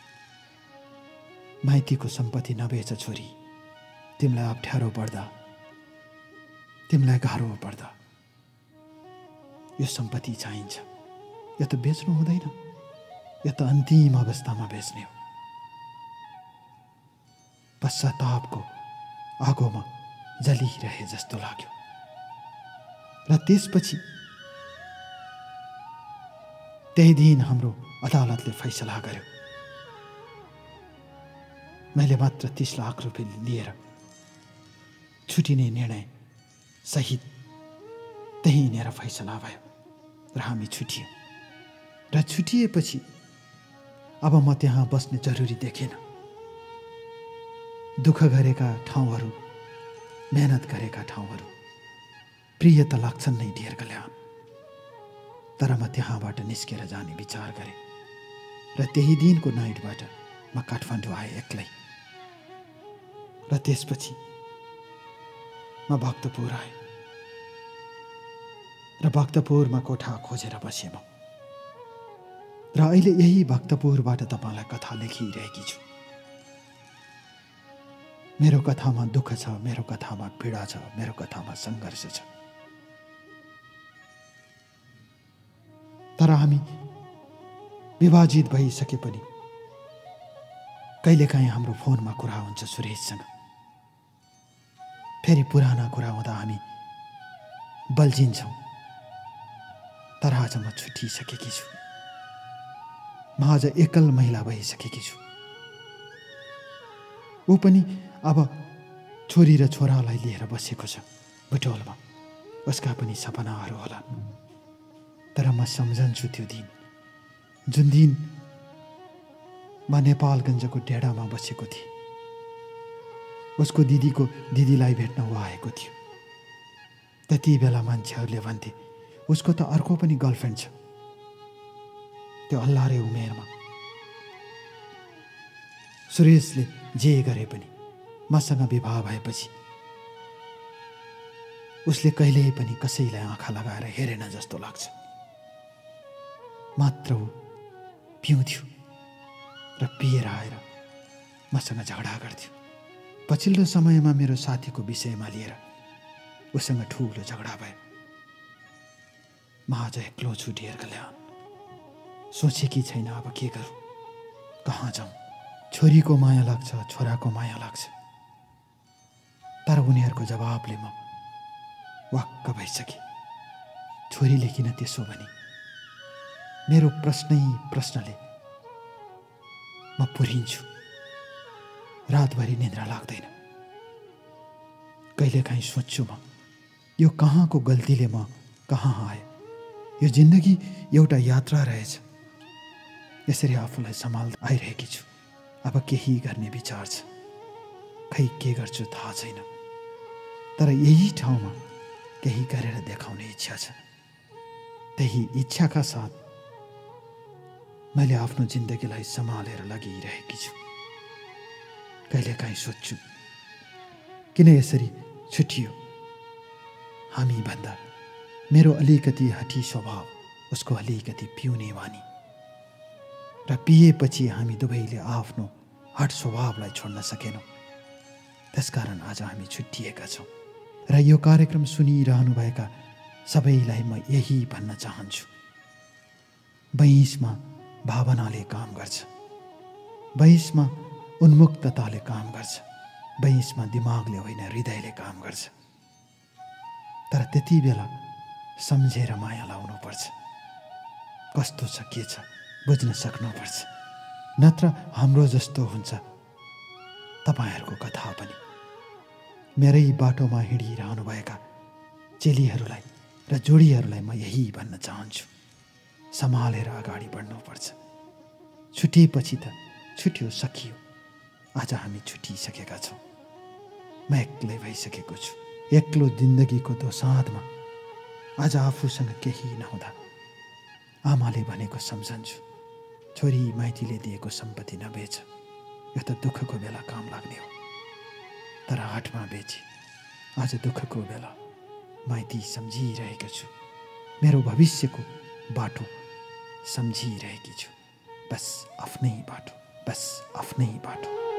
माइतीको सम्पत्ति नबेच छोरी, तिमीलाई अप्ठ्यारो पर्दा, तिमीलाई गाह्रो पर्दा यो सम्पत्ति चाहिन्छ। यो त बेच्नु हुँदैन, यो त अन्तिम अवस्थामा बेच्ने हो। पश्चातापको आगोमा जलिरहे जस्तो लाग्यो। र त्यसपछि त्यही दिन हाम्रो अदालतले फैसला गर्यो। मैले मात्र तीस लाख रुपियाँ लिएर छुटिने निर्णय सहित त्यही हिँडेर फैसला भयो र हामी छुटियौँ। र छुटिएपछि अब म त्यहाँ बस्ने जरुरी देखेन। दुःख गरेका ठाउँहरू, मेहनत गरेका ठाउँहरू प्रिय त लाग्छन् नै डियर कल्याण। तर म त्यहाँबाट निस्केर जाने विचार गरेँ र त्यही दिनको नाइटबाट म काठमाडौँ आएँ एक्लै। र त्यसपछि म भक्तपुर आएँ र भक्तपुरमा कोठा खोजेर बसेँ म। र अहिले यही भक्तपुरबाट तपाईँलाई कथा लेखिरहेकी छु। मेरो कथामा दुःख छ, मेरो कथामा पीडा छ, मेरो कथामा सङ्घर्ष छ। तर हामी विभाजित भइसके पनि कहिलेकाहीँ हाम्रो फोनमा कुरा हुन्छ सुरेशसँग। फेरि पुराना कुरा हुँदा हामी बल्झिन्छौँ। तर आज म छुटिसकेकी छु। म आज एकल महिला भइसकेकी छु। ऊ पनि अब छोरी र छोरालाई लिएर बसेको छ बुटोलमा। उसका पनि सपनाहरू होला। तर म सम्झन्छु त्यो दिन, जुन दिन म नेपालगञ्जको डेढामा बसेको थिएँ। उसको दिदीको दिदीलाई भेट्न ऊ आएको थियो। त्यति बेला मान्छेहरूले भन्थे, उसको त अर्को पनि गर्लफ्रेन्ड छ। त्यो अल्लारे उमेरमा सुरेशले जे गरे पनि मसँग विवाह भएपछि उसले कहिल्यै पनि कसैलाई आँखा लगाएर हेरेन जस्तो लाग्छ। मात्र ऊ पिउँथ्यो र पिएर आएर मसँग झगडा गर्थ्यो। पछिल्लो समयमा मेरो साथीको विषयमा लिएर उसँग ठुलो झगडा भयो। म आज एक्लो छु डियर कल्याण। सोचेकी छैन अब के गरौँ, कहाँ जाउँ। छोरीको माया लाग्छ, छोराको माया लाग्छ। तर उनीहरूको जवाबले म वाक्क भइसकेँ। छोरीले किन त्यसो भने? मेरो प्रश्नै प्रश्नले म पुरिन्छु। रातभरि निद्रा लाग्दैन। कहिलेकाहीँ सोच्छु म, यो कहाँको गल्तीले म कहाँ आएँ? यो जिन्दगी एउटा यात्रा रहेछ। यसरी आफूलाई सम्हाल्दै आइरहेकी छु। अब केही गर्ने विचार छ। खै के गर्छु थाहा छैन। तर यही ठाउँमा केही गरेर देखाउने इच्छा छ। त्यही इच्छाका साथ मैले आफ्नो जिन्दगीलाई सम्हालेर लगिरहेकी छु। कहिलेकाहीँ सोच्छु, किन यसरी छुटियो? हामी भन्दा मेरो अलिकति हठी स्वभाव, उसको अलिकति पिउने बानी। र पिएपछि हामी दुवैले आफ्नो हट स्वभावलाई छोड्न सकेनौँ। त्यसकारण आज हामी छुट्टिएका छौँ र यो कार्यक्रम सुनिरहनुभएका सबैलाई म यही भन्न चाहन्छु। बहिष्मा भावनाले काम गर्छ, बहिष्मा उन्मुक्तताले काम गर्छ, बहिष्मा दिमागले होइन हृदयले काम गर्छ। तर त्यति बेला सम्झेर माया लाउनुपर्छ, कस्तो छ के छ बुझ्न सक्नुपर्छ, नत्र हाम्रो जस्तो हुन्छ तपाईँहरूको कथा पनि। मेरै बाटोमा हिँडिरहनुभएका चेलीहरूलाई र जोडीहरूलाई म यही भन्न चाहन्छु, सम्हालेर अगाडि बढ्नुपर्छ। छुटिएपछि त छुट्यो, सकियो। आज हामी छुटिसकेका छौँ। म एक्लै भइसकेको छु। एक्लो जिन्दगीको दोसाँधमा आज आफूसँग केही नहुँदा आमाले भनेको सम्झन्छु, छोरी माइतीले दिएको सम्पत्ति नबेच, यो त दुःखको बेला काम लाग्ने हो। तर हाटमा बेची आज दुःखको बेला माइती सम्झिरहेको छु, मेरो भविष्यको बाटो सम्झिरहेकी छु। बस आफ्नै बाटो, बस आफ्नै बाटो।